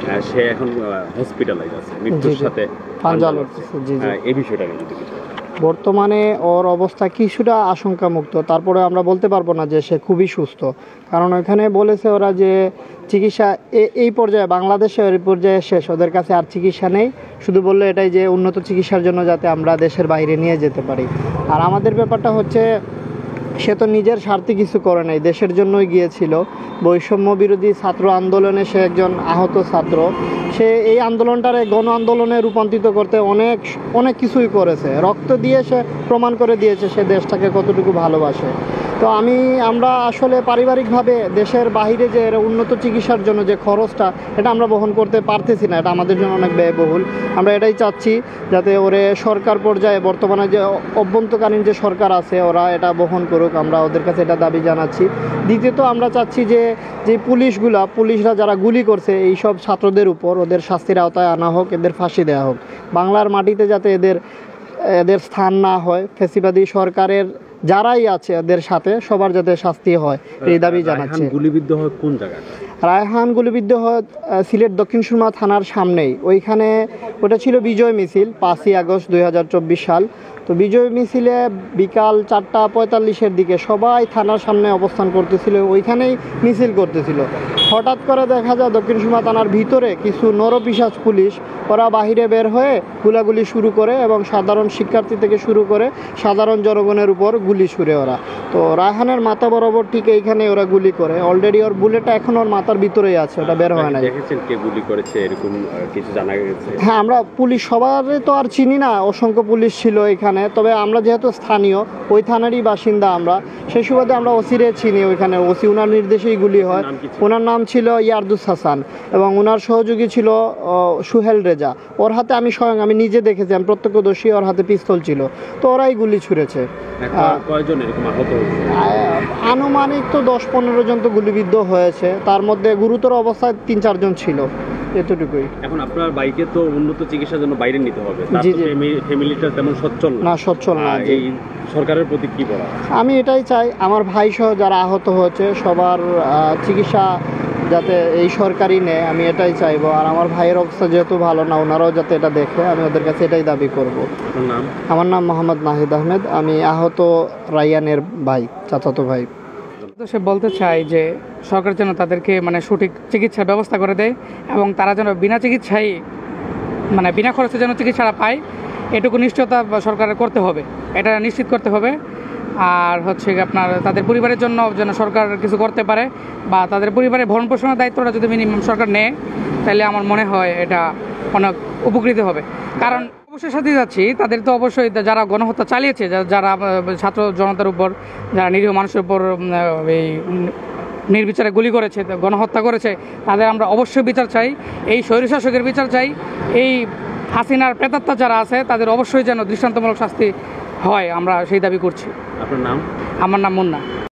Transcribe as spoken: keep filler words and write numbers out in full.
সে এখন হসপিটালাইজ আছে, মৃত্যুর সাথে পাঞ্জা লড়তেছে। জি জি, এই বিষয়টা নিয়ে যদি কিছু বর্তমানে ওর অবস্থা কিছুটা আশঙ্কামুক্ত, তারপরে আমরা বলতে পারবো না যে সে খুবই সুস্থ, কারণ ওখানে বলেছে ওরা যে চিকিৎসা এই পর্যায়ে বাংলাদেশে এই পর্যায়ে শেষ, ওদের কাছে আর চিকিৎসা নেই। শুধু বললো এটাই যে উন্নত চিকিৎসার জন্য যাতে আমরা দেশের বাইরে নিয়ে যেতে পারি। আর আমাদের ব্যাপারটা হচ্ছে সে তো নিজের স্বার্থে কিছু করে নাই, দেশের জন্যই গিয়েছিল। বৈষম্য বিরোধী ছাত্র আন্দোলনে সে একজন আহত ছাত্র, সে এই আন্দোলনটারে গণ আন্দোলনে রূপান্তরিত করতে অনেক অনেক কিছুই করেছে, রক্ত দিয়ে সে প্রমাণ করে দিয়েছে সে দেশটাকে কতটুকু ভালোবাসে। তো আমি আমরা আসলে পারিবারিকভাবে দেশের বাইরে যে উন্নত চিকিৎসার জন্য যে খরচটা, এটা আমরা বহন করতে পারতেছি না, এটা আমাদের জন্য অনেক ব্যয়বহুল। আমরা এটাই চাচ্ছি যাতে ওরে সরকার পর্যায়ে বর্তমানে যে অভ্যন্তরীণ যে সরকার আছে ওরা এটা বহন করুক, আমরা ওদের কাছে এটা দাবি জানাচ্ছি। দ্বিতীয়ত আমরা চাচ্ছি যে যে পুলিশগুলা পুলিশরা যারা গুলি করছে এই সব ছাত্রদের উপর ওদের শাস্তির আওতায় আনা হোক, এদের ফাঁসি দেওয়া হোক। বাংলার মাটিতে যাতে এদের এদের স্থান না হয়, ফ্যাসিবাদী সরকারের যারাই আছে এদের সাথে সবার যাতে শাস্তি হয় এই দাবি জানাচ্ছি। গুলিবিদ্ধ হয় কোন জায়গায়? রায়হান গুলিবিদ্ধ হয় সিলেট দক্ষিণ সুরমা থানার সামনেই, ওইখানে ওটা ছিল বিজয় মিছিল পাঁচই আগস্ট দুই হাজার চব্বিশ সাল। তো বিজয় মিছিলে বিকাল চারটা পঁয়তাল্লিশের দিকে সবাই থানার সামনে অবস্থান করতেছিল, ওইখানেই মিছিল করতেছিল। হঠাৎ করে দেখা যায় দক্ষিণ সুরমা থানার ভিতরে কিছু নরপিশাচ পুলিশ ওরা বাহিরে বের হয়ে গুলাগুলি শুরু করে এবং সাধারণ শিক্ষার্থী থেকে শুরু করে সাধারণ জনগণের উপর গুলি ছুড়ে ওরা। তো রায়হানের মাথা বরাবর ঠিক এইখানে ওরা গুলি করে, অলরেডি ওর বুলেটটা এখন ওর মাথার ভিতরেই আছে, ওটা বের হয় না। দেখেছেন কে গুলি করেছে এরকম কিছু জানা গেছে? হ্যাঁ, আমরা পুলিশ সবারই তো আর চিনি না, অসংখ্য পুলিশ ছিল এখানে, তবে আমরা যেহেতু স্থানীয় ওই থানারই বাসিন্দা আমরা, সেই সুবাদে আমরা ওসিরে চিনি। ওইখানে ওসি ওনার নির্দেশেই গুলি হয়। ওনার নাম ছিল ইয়ারদুস হাসান এবং ওনার সহযোগী ছিল সুহেল রেজা। ওর হাতে আমি স্বয়ং আমি নিজে দেখেছি, আমি প্রত্যক্ষদর্শী, ওর হাতে পিস্তল ছিল। তো ওরাই গুলি ছুঁড়েছে। আনুমানিক তো দশ পনেরো জন তো গুলিবিদ্ধ হয়েছে, তার মধ্যে গুরুতর অবস্থায় তিন চারজন ছিল, এতটুকুই। এখন আপনার বাইকে তো উন্নত চিকিৎসার জন্য বাইরে নিতে হবে, ফ্যামিলিটা তেমন সচ্ছল না সচ্ছল না। এই সরকারের প্রতি কি বলা? আমি এটাই চাই আমার ভাই সহ যারা আহত হয়েছে সবার চিকিৎসা যাতে এই সরকারই নেয়, আমি এটাই চাইবো। আর আমার ভাইয়ের অবস্থা যেহেতু ভালো না, ওনারাও যাতে এটা দেখে, আমি ওদের কাছে এটাই দাবি করব। নাম? আমার নাম মোহাম্মদ নাহিদ আহমেদ, আমি আহত রাইয়ানের ভাই, চাচাতো ভাই। তো সে বলতে চায় যে সরকার যেন তাদেরকে মানে সঠিক চিকিৎসার ব্যবস্থা করে দেয় এবং তারা যেন বিনা চিকিৎসায় মানে বিনা খরচে যেন চিকিৎসাটা পায়, এটুকু নিশ্চয়তা সরকারের করতে হবে, এটা নিশ্চিত করতে হবে। আর হচ্ছে আপনার তাদের পরিবারের জন্য যেন সরকার কিছু করতে পারে বা তাদের পরিবারের ভরণ পোষণের দায়িত্বটা যদি মিনিমাম সরকার নেয়, তাহলে আমার মনে হয় এটা অনেক উপকৃত হবে। কারণ অবশ্যই সাথে যাচ্ছি, তাদের তো অবশ্যই যারা গণহত্যা চালিয়েছে, যারা ছাত্র জনতার উপর, যারা নিরীহ মানুষের উপর এই নির্বিচারে গুলি করেছে, গণহত্যা করেছে, তাদের আমরা অবশ্যই বিচার চাই। এই স্বৈরশাসকের বিচার চাই। এই হাসিনার প্রেতাত্মা যারা আছে তাদের অবশ্যই যেন দৃষ্টান্তমূলক শাস্তি হয়, আমরা সেই দাবি করছি। আপনার নাম? আমার নাম মুন্না।